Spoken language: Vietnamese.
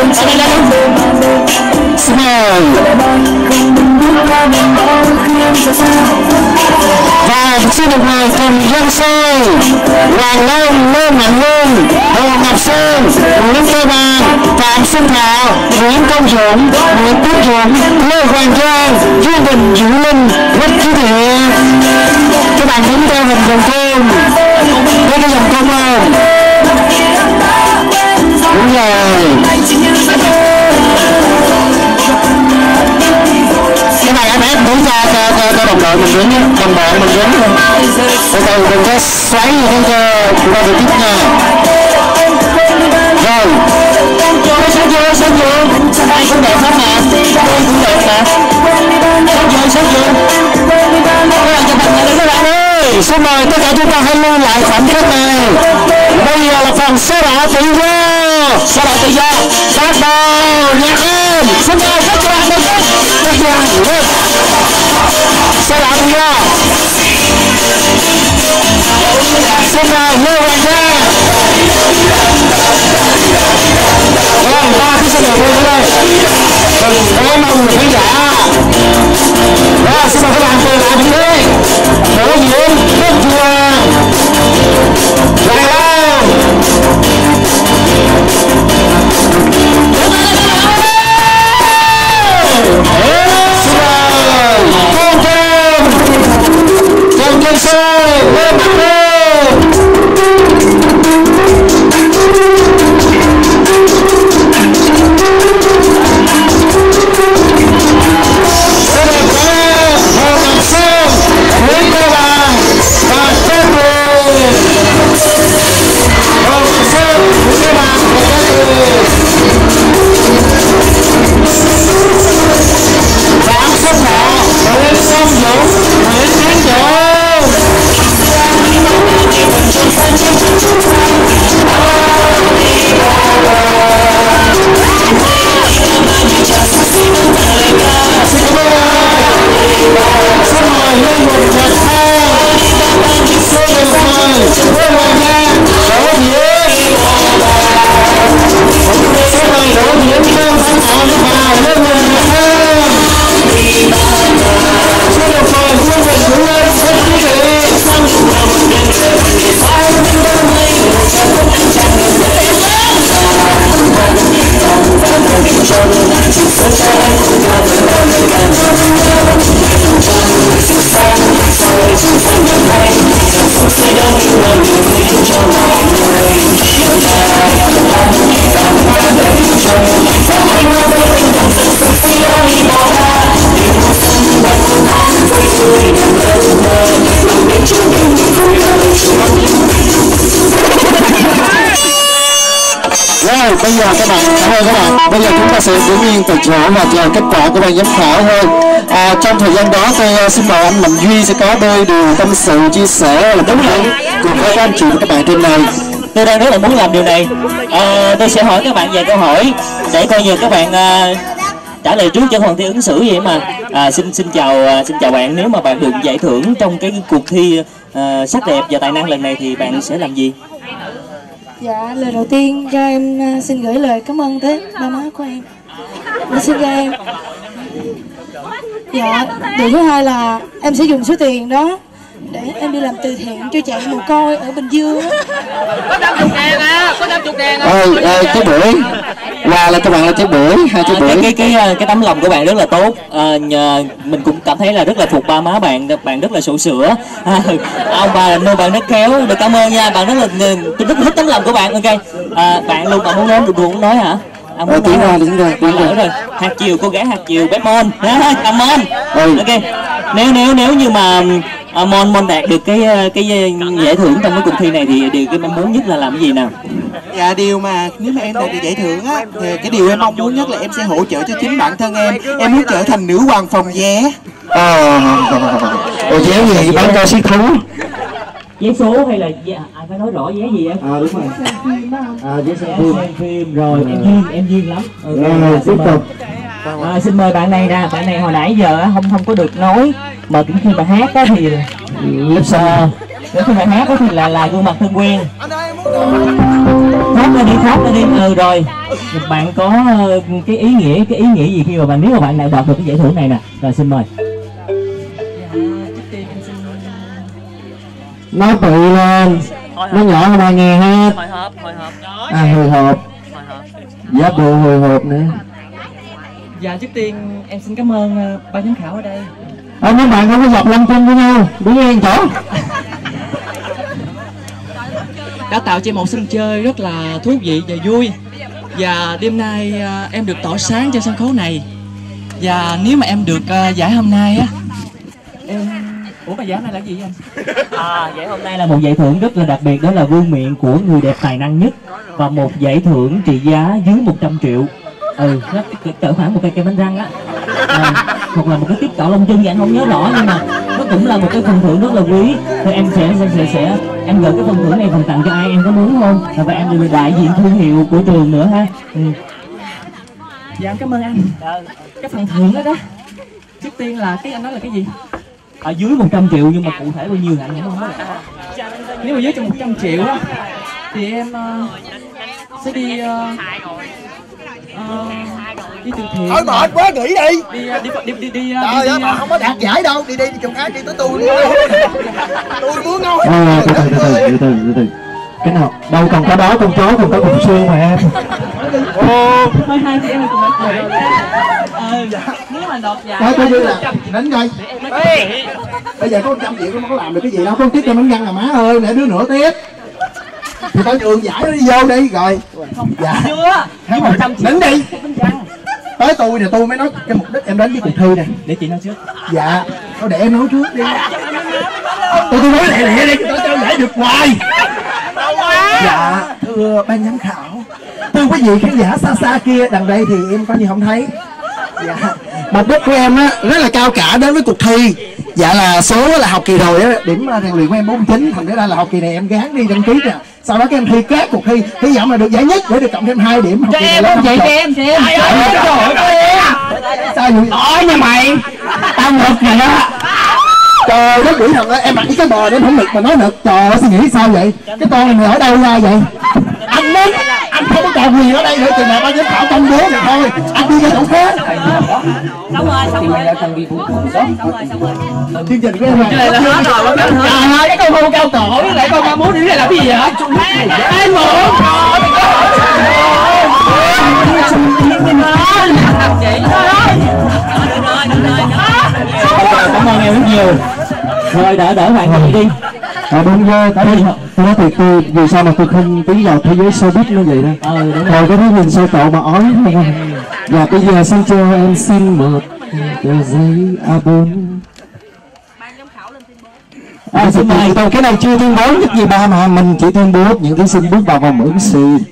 Smile. Và xin được mời cùng dân sôi Hoàng Long, Lê Mạnh Luân, Hồ Ngọc Sơn, Nguyễn Tây Bàn, Phạm Xuân Thọ, Nguyễn Công Dũng, Nguyễn Quốc Dũng, Lê Hoàng Giang, Dương Đình Dữ Linh, Quách Chí Thiện. Các bạn đứng theo hình vòng cung, với cái vòng cung không? Đúng rồi. Các bạn em đứng cho đồng đội mình đứng nhé, đồng đội mình đứng thôi. Từ từ đừng có xoáy như thế cho chúng ta được tiếp nha. Rồi. Sáng vô. Ai cũng đẹp hết mà. Tôi cũng đẹp mà. Sáng vô. Các bạn chụp hình này các bạn ơi. Xin mời tất cả chúng ta hãy lưu lại khoảnh khắc này. Bây giờ là phần số đỏ tự do. Số đỏ tự do. Bắt đầu nhạc êm. Xin mời các bạn mình lên. Số đỏ tự do. Xin mời Lê Hoàng Giang. Vâng, ba cái xe đường luôn đây. Cảm ơn quý khán giả. Rồi, xin mời các bạn từ lại bên đây. Biểu diễn Đức Trường Hoàng Long. Xin mời Sôi Lê Mạnh Luân. Bây giờ các bạn, cảm ơn các bạn. Bây giờ chúng ta sẽ giữ nguyên tại chỗ và chờ kết quả của ban giám khảo thôi. Trong thời gian đó tôi xin mời anh Mạnh Duy sẽ có đôi điều tâm sự chia sẻ là đúng không cùng với các anh chị và các bạn trên này. Tôi đang rất là muốn làm điều này. Tôi sẽ hỏi các bạn vài câu hỏi để coi như các bạn trả lời trước cho phần thi ứng xử vậy mà. Xin chào bạn. Nếu mà bạn được giải thưởng trong cái cuộc thi sắc đẹp và tài năng lần này thì bạn sẽ làm gì? Dạ, lời đầu tiên cho em xin gửi lời cảm ơn tới ba má của em đã sinh ra em. Dạ, điều thứ hai là em sẽ dùng số tiền đó để em đi làm từ thiện cho trẻ mồ côi ở Bình Dương. Có 50.000 à, có 50.000 à. Cái bưởi quà là cho bạn là cái bưởi, hai cái bưởi. Cái tấm lòng của bạn rất là tốt. Mình cũng cảm thấy là rất là phục ba má bạn, bạn rất là sổ sữa. Ông bà nuôi bạn rất khéo, được cảm ơn nha. Bạn rất là tôi rất thích tấm lòng của bạn. Ok, bạn luôn, bạn muốn nói được muốn nói hả? Tiếng rồi. Hạt chiều, cô gái hạt chiều bé Mon. Cảm ơn. Ok, nếu như mà Mon đạt được cái giải thưởng trong cái cuộc thi này thì điều cái mong muốn nhất là làm cái gì nào? Dạ, điều mà nếu mà em đạt được giải thưởng á thì cái điều em mong muốn nhất là em sẽ hỗ trợ cho chính bản thân em muốn trở thành nữ hoàng phòng vé. Vé gì bán cho siết thú? Vé số hay là phải nói rõ vé gì em? Đúng rồi. Vé xem phim rồi. Em duyên lắm. Tiếp tục. Xin mời bạn này nè, bạn này hồi nãy giờ không có được nói mà khi mà hát á thì khi mà hát á thì là gương mặt thân quen. Hát nó đi khác nó đi. Rồi bạn có cái ý nghĩa gì khi mà bạn, nếu mà bạn lại đoạt được cái giải thưởng này nè? Rồi xin mời. Nói tự lên, nó nhỏ hơn 3.000 hết. Hồi hộp. Giá bộ hồi hộp nữa. Dạ trước tiên em xin cảm ơn ban giám khảo ở đây. Mấy bạn không có dọc lăn chân với nhau, đứng yên chỗ. Đã tạo cho em một sân chơi rất là thú vị và vui. Và đêm nay em được tỏa sáng trên sân khấu này. Và nếu mà em được giải hôm nay á, ủa mà giải hôm nay là gì anh? Giải hôm nay là một giải thưởng rất là đặc biệt, đó là vương miện của người đẹp tài năng nhất, và một giải thưởng trị giá dưới 100 triệu. Nó cỡ khoảng một cây kem bánh răng á, hoặc là một cái tiếp cạo lông chân thì anh không nhớ rõ, nhưng mà nó cũng là một cái phần thưởng rất là quý. Thì em sẽ em gửi cái phần thưởng này phần tặng cho ai em có muốn không? Và em là đại diện thương hiệu của trường nữa ha. Dạ cảm ơn anh. Cái phần thưởng đó trước tiên là cái anh nói là cái gì? Dưới 100 triệu nhưng mà cụ thể bao nhiêu hả anh không biết. Nếu mà dưới 100 triệu á thì em sẽ đi đi từ thiện. Thôi mệt quá nghỉ đi. Đi trời ơi, không có đạt giải đâu. Đi chồng khác đi tới tôi muốn nói. Từ từ. Cái nào đâu còn có đó, con chó còn có cục xương mà em. Thôi hai chị em mình cùng nếu mà đột giải coi như là đánh coi. Bây giờ có 100 triệu nó có làm được cái gì đâu, có tiếp cho bánh răng là má ơi, để đứa nữa tiếp thì tao nhường giải nó đi vô đi rồi. Dạ chưa với 100 triệu đánh đi. Tới tôi nè, tôi mới nói cái mục đích em đến với cuộc thi này. Để chị nói trước. Dạ thôi để em nói trước đi. Tôi nói lẹ đi, tôi cho giải được hoài. Dạ thưa ban giám khảo, thưa quý vị khán giả xa xa kia, đằng đây thì em có gì không thấy. Dạ mục đích của em á rất là cao cả đến với cuộc thi. Dạ là số là học kỳ rồi á, điểm rèn luyện của em 49, thành ra là học kỳ này em gán đi đăng ký nè. Sau đó các em thi các cuộc thi, hy vọng là được giải nhất để được cộng thêm 2 điểm. Cho em không chị, cho em. Sao vậy? Nói nha mày, tao ngực rồi đó. Trời đất quỷ thật á, em mặc cái bò để em không ngực mà nói ngực. Trời ơi, suy nghĩ sao vậy? Cái con này mày ở đâu ra vậy? Anh muốn, anh không có còn quyền ở đây nữa, chừng nào ban giám khảo công bố rồi thôi. Anh đi ra chỗ khác. Xong rồi. Chương trình của em Cái này là hết rồi. Trời ơi, cái con hưu cao cổ với lại con ma mút này làm cái gì vậy? Hai một. Cảm ơn em rất nhiều. Rồi đỡ bạn nghỉ đi. Đúng rồi, tôi nói thiệt, tôi vì sao mà tôi không tiến vào thế giới showbiz nó vậy đó. Hồi cái thứ nhìn sao cậu mà ói không. Và bây giờ xin cho em xin một tờ giấy A4. Xin mời. Cái này chưa tuyên bố nhất gì ba mà mình chỉ tuyên bố những thí sinh bước vào vòng ứng xử.